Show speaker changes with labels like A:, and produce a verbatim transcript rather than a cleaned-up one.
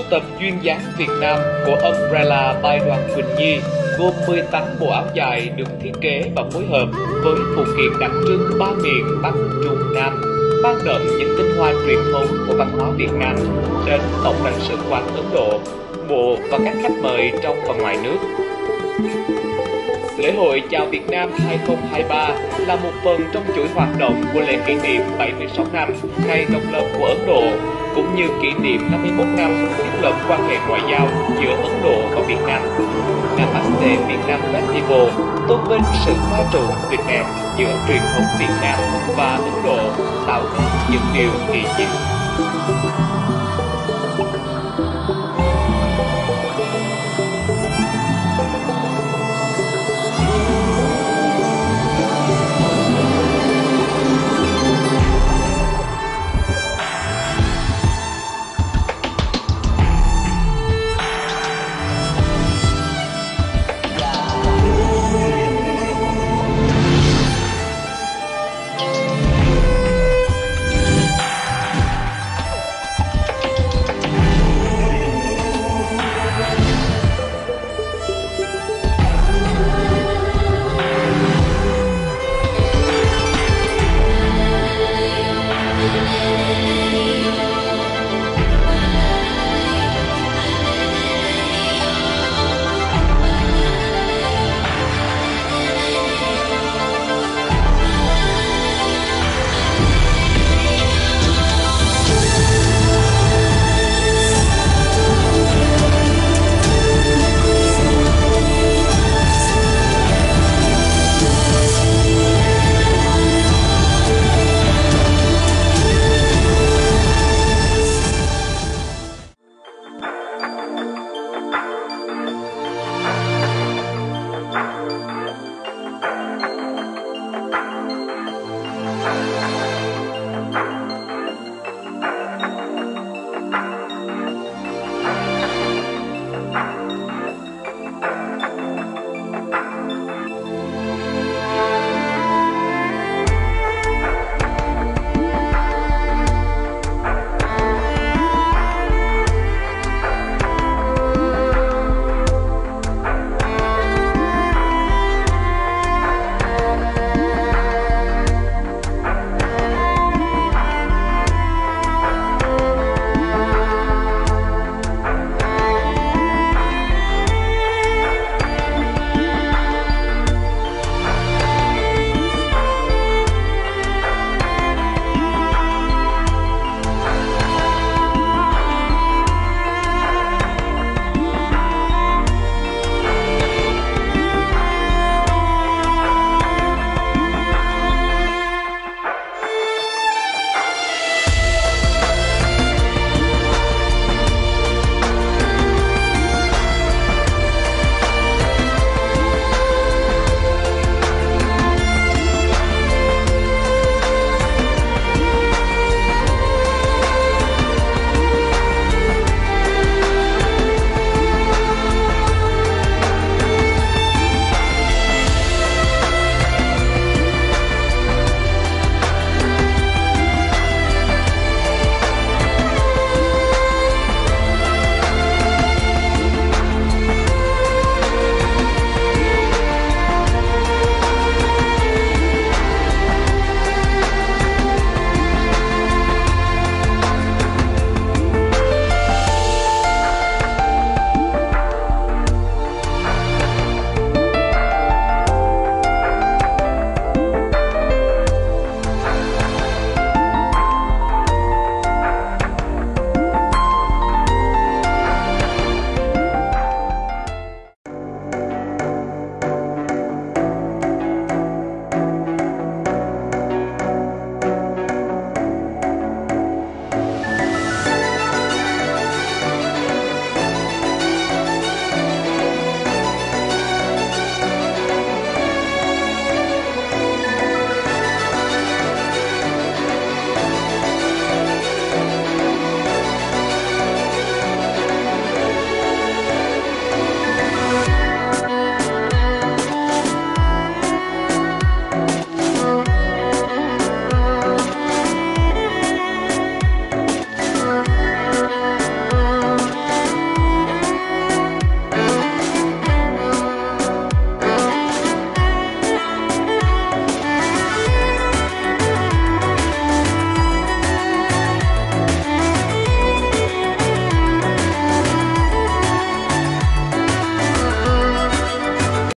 A: tập duyên dáng Việt Nam của Umbrella by Đoàn Quỳnh Nhi gồm mười tám bộ áo dài được thiết kế và phối hợp với phụ kiện đặc trưng ba miền Bắc, Trung, Nam, mang đậm những tinh hoa truyền thống của văn hóa Việt Nam đến Tổng lãnh sự quán Ấn Độ, bộ và các khách mời trong và ngoài nước. Lễ hội Chào Việt Nam hai không hai ba là một phần trong chuỗi hoạt động của lễ kỷ niệm bảy mươi sáu năm ngày độc lập của Ấn Độ, cũng như kỷ niệm năm mươi mốt năm thiết lập quan hệ ngoại giao giữa Ấn Độ và Việt Nam. Namaste Việt Nam Festival tôn vinh sự pha trộn tuyệt đẹp giữa truyền thống Việt Nam và Ấn Độ, tạo ra những điều kỳ diệu.